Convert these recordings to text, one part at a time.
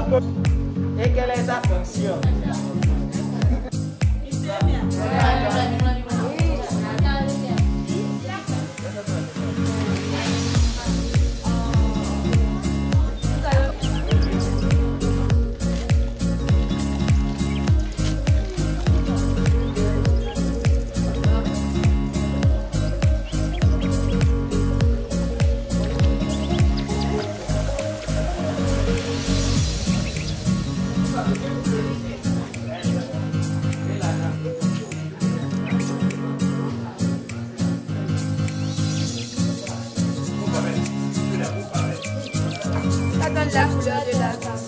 Et quelle est sa fonction? Ça donne la couleur de la viande.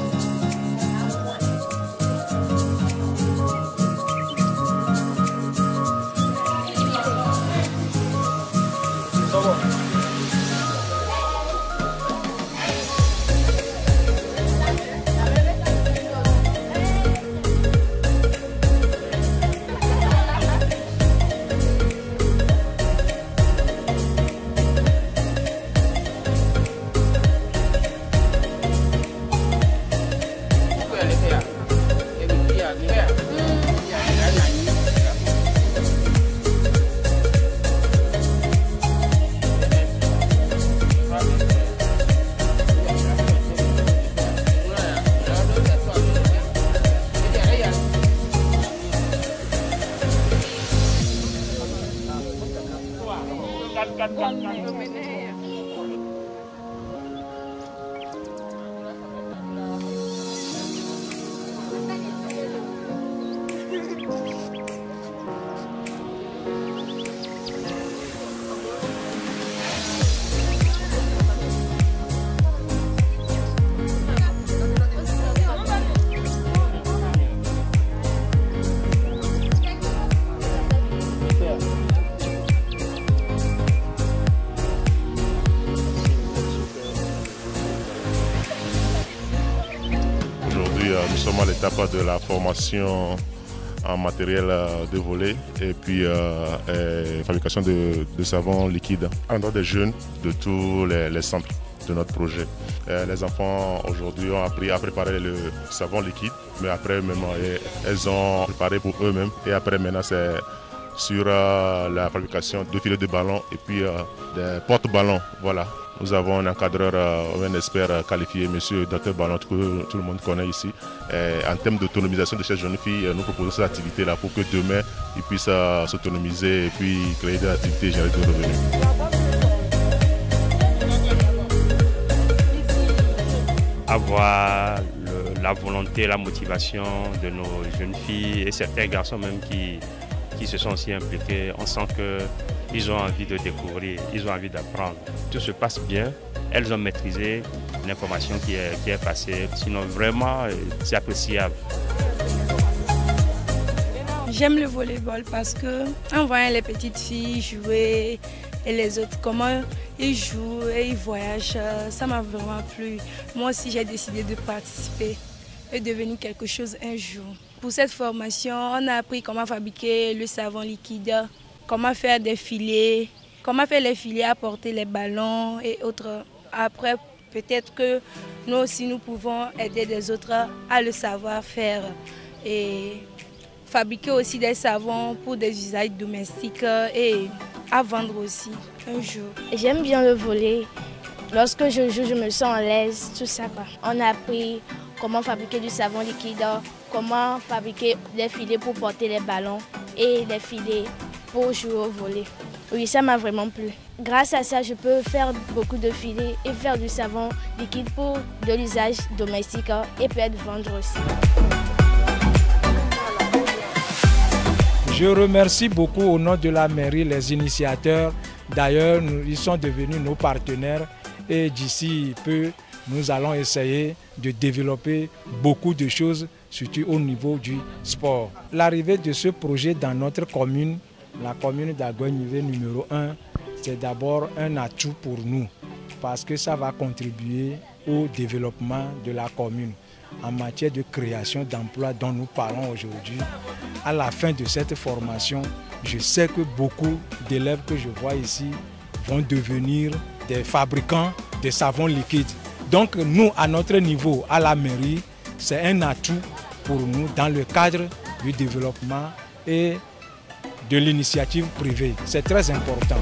Nous sommes à l'étape de la formation en matériel de volley et puis fabrication de savon liquide à l'endroit des jeunes de tous les centres de notre projet. Les enfants aujourd'hui ont appris à préparer le savon liquide, mais après même elles ont préparé pour eux-mêmes et après maintenant c'est sur la fabrication de filets de ballons et puis des porte-ballons. Voilà. Nous avons un encadreur, un expert qualifié, monsieur Dr Ballon, que tout le monde connaît ici. En termes d'autonomisation de ces jeunes filles, nous proposons cette activité-là pour que demain, ils puissent s'autonomiser et puis créer des activités et générer des revenus. Avoir la volonté, la motivation de nos jeunes filles et certains garçons même qui se sont aussi impliqués, on sent qu'ils ont envie de découvrir, ils ont envie d'apprendre. Tout se passe bien, elles ont maîtrisé l'information qui est passée, sinon vraiment c'est appréciable. J'aime le volleyball parce que en voyant les petites filles jouer et les autres, comment ils jouent et ils voyagent, ça m'a vraiment plu. Moi aussi j'ai décidé de participer et devenir quelque chose un jour. Pour cette formation, on a appris comment fabriquer le savon liquide, comment faire des filets, comment faire les filets, apporter les ballons et autres. Après, peut-être que nous aussi, nous pouvons aider les autres à le savoir faire et fabriquer aussi des savons pour des usages domestiques et à vendre aussi un jour. J'aime bien le volley. Lorsque je joue, je me sens à l'aise, tout ça, quoi. On a appris comment fabriquer du savon liquide, comment fabriquer des filets pour porter les ballons et des filets pour jouer au volley. Oui, ça m'a vraiment plu. Grâce à ça, je peux faire beaucoup de filets et faire du savon liquide pour de l'usage domestique et peut-être vendre aussi. Je remercie beaucoup au nom de la mairie les initiateurs. D'ailleurs, ils sont devenus nos partenaires et d'ici peu, nous allons essayer de développer beaucoup de choses, surtout au niveau du sport. L'arrivée de ce projet dans notre commune, la commune d'Agoignivé numéro 1, c'est d'abord un atout pour nous parce que ça va contribuer au développement de la commune en matière de création d'emplois dont nous parlons aujourd'hui. À la fin de cette formation, je sais que beaucoup d'élèves que je vois ici vont devenir des fabricants de savons liquides. Donc nous, à notre niveau, à la mairie, c'est un atout pour nous dans le cadre du développement et de l'initiative privée. C'est très important.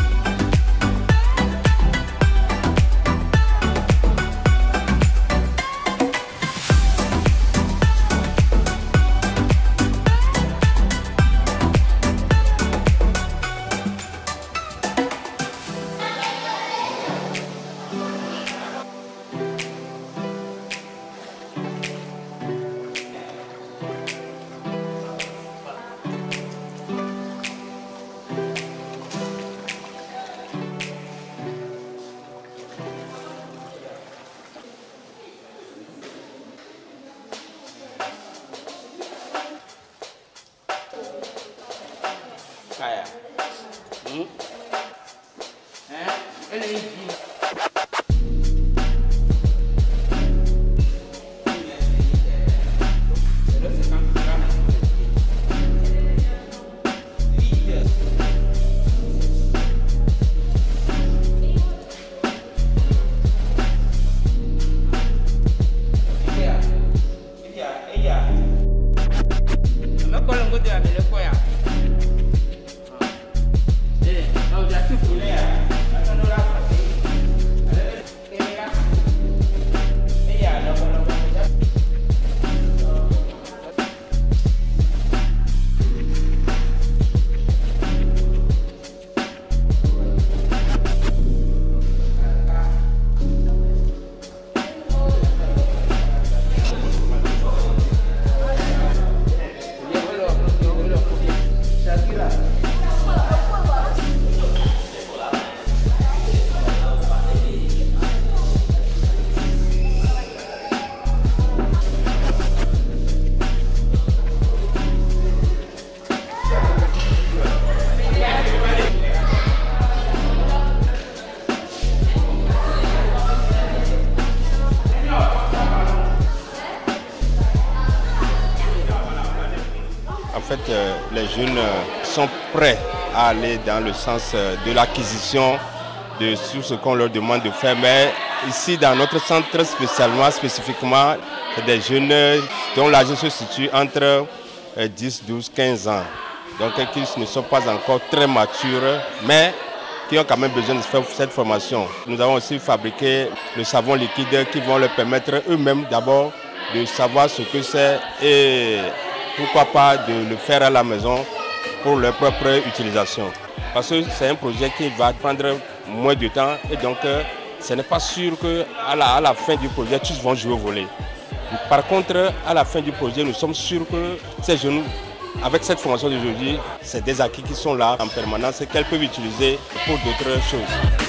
Kaya. En fait, les jeunes sont prêts à aller dans le sens de l'acquisition de tout ce qu'on leur demande de faire. Mais ici, dans notre centre spécifiquement, c'est des jeunes dont l'âge se situe entre 10, 12, 15 ans. Donc, qui ne sont pas encore très matures, mais qui ont quand même besoin de faire cette formation. Nous avons aussi fabriqué le savon liquide qui vont leur permettre eux-mêmes d'abord de savoir ce que c'est et pourquoi pas de le faire à la maison pour leur propre utilisation. Parce que c'est un projet qui va prendre moins de temps et donc ce n'est pas sûr qu'à la fin du projet, tous vont jouer au volley. Par contre, à la fin du projet, nous sommes sûrs que ces jeunes, avec cette formation d'aujourd'hui, c'est des acquis qui sont là en permanence et qu'elles peuvent utiliser pour d'autres choses.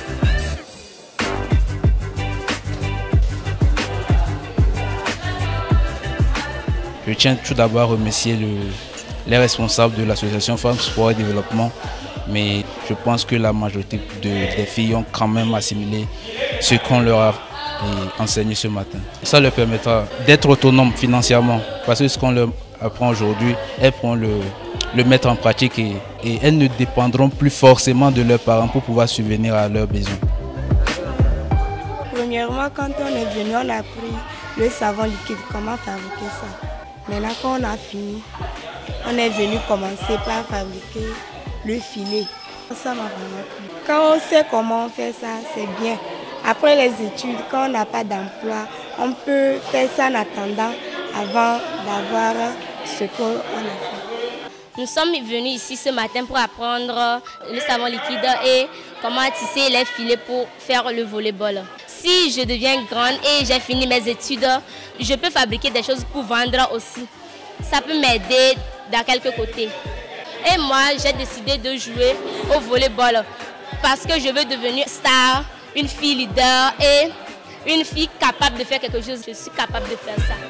Je tiens tout d'abord à remercier les responsables de l'association Femmes Sport et Développement, mais je pense que la majorité des filles ont quand même assimilé ce qu'on leur a enseigné ce matin. Ça leur permettra d'être autonomes financièrement, parce que ce qu'on leur apprend aujourd'hui, elles pourront le mettre en pratique et elles ne dépendront plus forcément de leurs parents pour pouvoir subvenir à leurs besoins. Premièrement, quand on est venu, on a appris le savon liquide, comment fabriquer ça. Maintenant, quand on a fini, on est venu commencer par fabriquer le filet. Ça m'a vraiment plu. Quand on sait comment on fait ça, c'est bien. Après les études, quand on n'a pas d'emploi, on peut faire ça en attendant avant d'avoir ce qu'on a fait. Nous sommes venus ici ce matin pour apprendre le savon liquide et comment tisser les filets pour faire le volleyball. Si je deviens grande et j'ai fini mes études, je peux fabriquer des choses pour vendre aussi. Ça peut m'aider dans quelques côtés. Et moi, j'ai décidé de jouer au volleyball parce que je veux devenir star, une fille leader et une fille capable de faire quelque chose. Je suis capable de faire ça.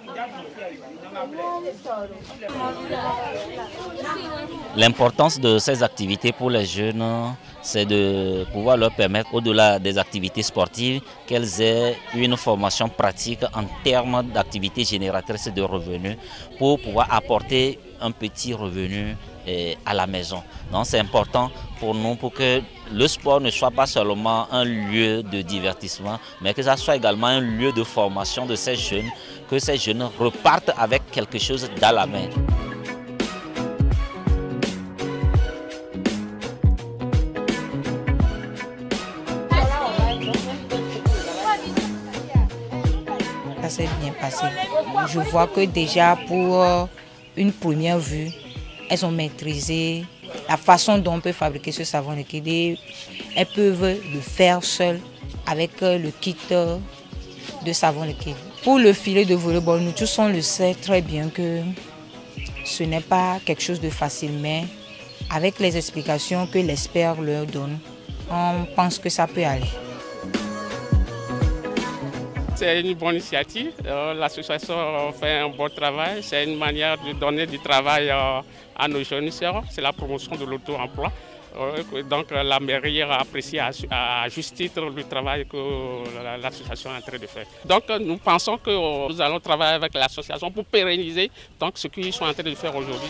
L'importance de ces activités pour les jeunes, c'est de pouvoir leur permettre, au-delà des activités sportives, qu'elles aient une formation pratique en termes d'activités génératrices de revenus pour pouvoir apporter un petit revenu à la maison. Donc c'est important pour nous pour que le sport ne soit pas seulement un lieu de divertissement, mais que ça soit également un lieu de formation de ces jeunes, que ces jeunes repartent avec quelque chose dans la main. Ça s'est bien passé. Je vois que déjà pour une première vue, elles ont maîtrisé la façon dont on peut fabriquer ce savon liquide. Elles peuvent le faire seules avec le kit de savon liquide. Pour le filet de volleyball, nous tous on le sait très bien que ce n'est pas quelque chose de facile, mais avec les explications que l'expert leur donne, on pense que ça peut aller. C'est une bonne initiative. L'association fait un bon travail. C'est une manière de donner du travail à nos jeunes sœurs. C'est la promotion de l'auto-emploi. Donc la mairie a apprécié à juste titre le travail que l'association est en train de faire. Donc nous pensons que nous allons travailler avec l'association pour pérenniser donc, ce qu'ils sont en train de faire aujourd'hui.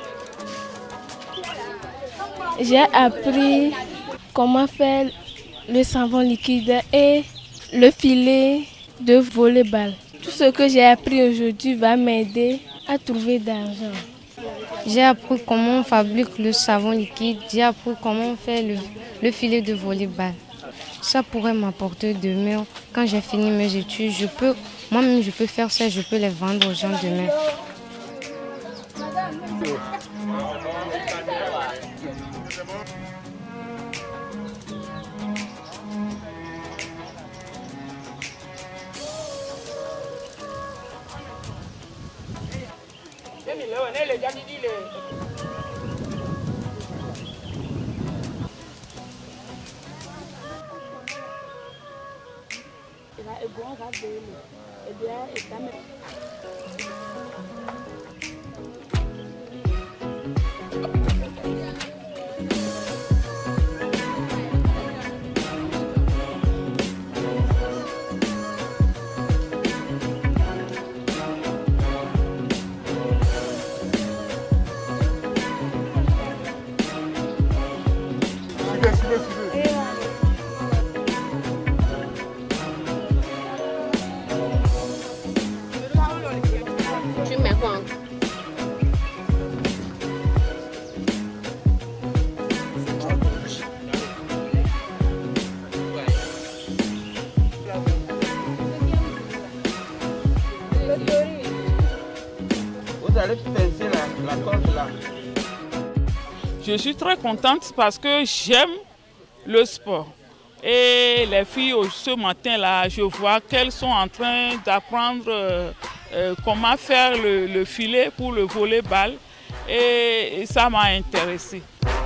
J'ai appris comment faire le savon liquide et le filet de volleyball. Tout ce que j'ai appris aujourd'hui va m'aider à trouver d'argent. J'ai appris comment on fabrique le savon liquide, j'ai appris comment on fait le filet de volleyball. Ça pourrait m'apporter demain, quand j'ai fini mes études, moi-même je peux faire ça, je peux les vendre aux gens demain. Je suis très contente parce que j'aime le sport. Et les filles, ce matin-là, je vois qu'elles sont en train d'apprendre comment faire le filet pour le volleyball. Et ça m'a intéressée.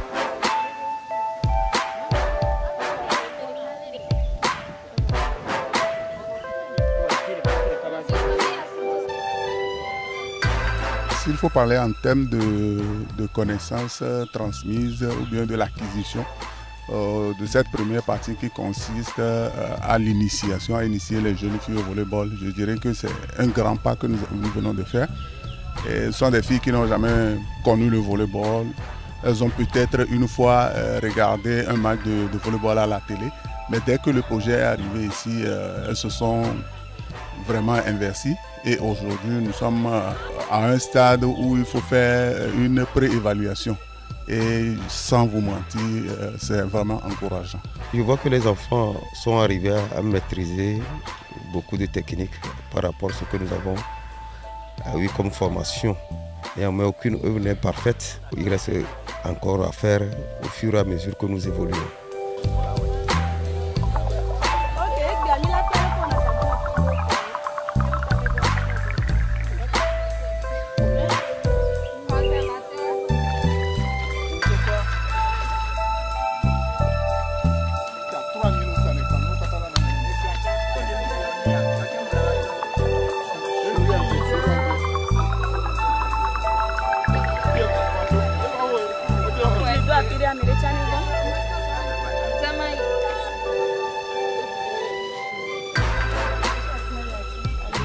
S'il faut parler en termes de connaissances transmises ou bien de l'acquisition de cette première partie qui consiste à l'initiation, à initier les jeunes filles au volleyball, je dirais que c'est un grand pas que nous venons de faire. Et ce sont des filles qui n'ont jamais connu le volleyball. Elles ont peut-être une fois regardé un match de volleyball à la télé, mais dès que le projet est arrivé ici, elles se sont vraiment investies. Et aujourd'hui, nous sommes à un stade où il faut faire une pré-évaluation. Et sans vous mentir, c'est vraiment encourageant. Je vois que les enfants sont arrivés à maîtriser beaucoup de techniques par rapport à ce que nous avons eu comme formation. Néanmoins, aucune œuvre n'est parfaite. Il reste encore à faire au fur et à mesure que nous évoluons.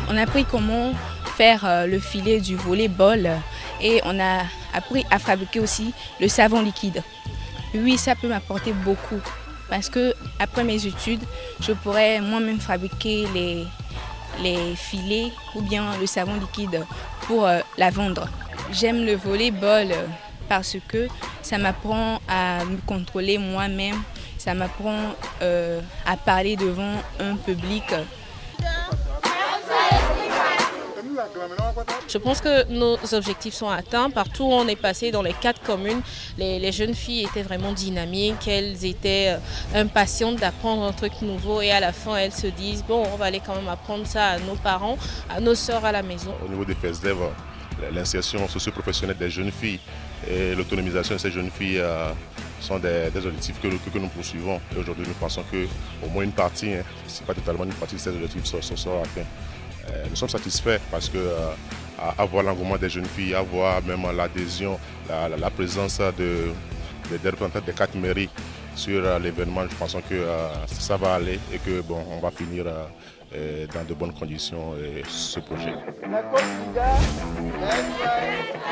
On a appris comment faire le filet du volleyball et on a appris à fabriquer aussi le savon liquide. Oui, ça peut m'apporter beaucoup parce que après mes études, je pourrais moi-même fabriquer les filets ou bien le savon liquide pour la vendre. J'aime le volleyball parce que ça m'apprend à me contrôler moi-même, ça m'apprend à parler devant un public. Je pense que nos objectifs sont atteints. Partout où on est passé dans les 4 communes, les jeunes filles étaient vraiment dynamiques, elles étaient impatientes d'apprendre un truc nouveau et à la fin elles se disent bon, on va aller quand même apprendre ça à nos parents, à nos sœurs à la maison. Au niveau des FESDEV, l'insertion socio-professionnelle des jeunes filles et l'autonomisation de ces jeunes filles sont des objectifs que nous poursuivons. Et aujourd'hui, nous pensons qu'au moins une partie, si pas totalement une partie de ces objectifs sera atteinte. Nous sommes satisfaits parce que avoir l'engouement des jeunes filles, avoir même l'adhésion, la présence des représentants des 4 mairies sur l'événement, je pense que ça va aller et que bon, on va finir dans de bonnes conditions ce projet.